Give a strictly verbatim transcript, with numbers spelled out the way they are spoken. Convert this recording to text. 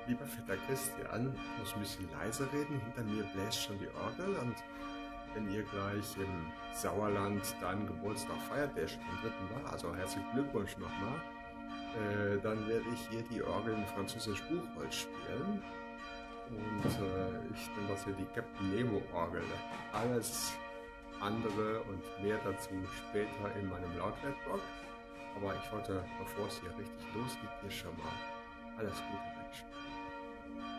Lieber Vetter Christian, ich muss ein bisschen leise reden. Hinter mir bläst schon die Orgel und wenn ihr gleich im Sauerland deinen Geburtstag feiert, der schon am dritten war, also herzlichen Glückwunsch nochmal, äh, dann werde ich hier die Orgel in Französisch Buchholz spielen. Und äh, ich nenne das hier die Captain Nemo Orgel. Alles andere und mehr dazu später in meinem Lautwertblog. Aber ich wollte, bevor es hier richtig losgeht, hier schon mal alles Gute wünschen.